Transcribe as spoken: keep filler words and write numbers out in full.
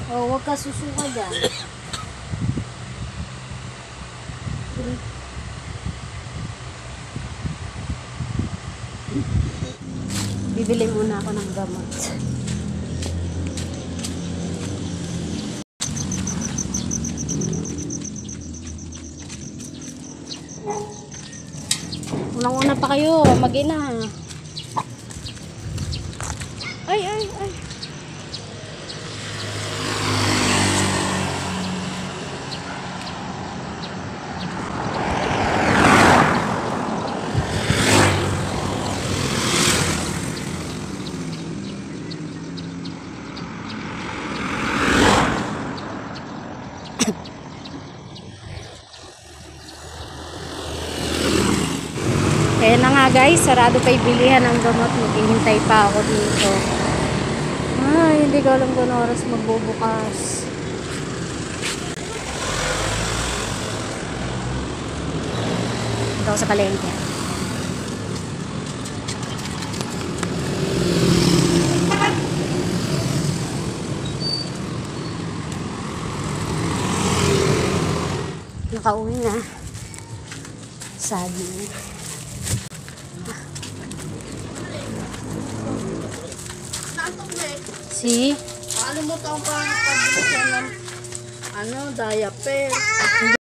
Oh, huwag ka susuka dyan. Bibili muna ako ng gamot. Unang-una pa kayo, mag-ina. Ay, ay, ay. Kaya na nga guys, sarado pa ibilihan ng gamot. Maghihintay pa ako dito. Ay, hindi ko alam kung oras magbubukas. Ito ako sa palengke. Nakauwi na. Sabi niya. Si? Ano mo taong pa pagbukas ng ano, diaper?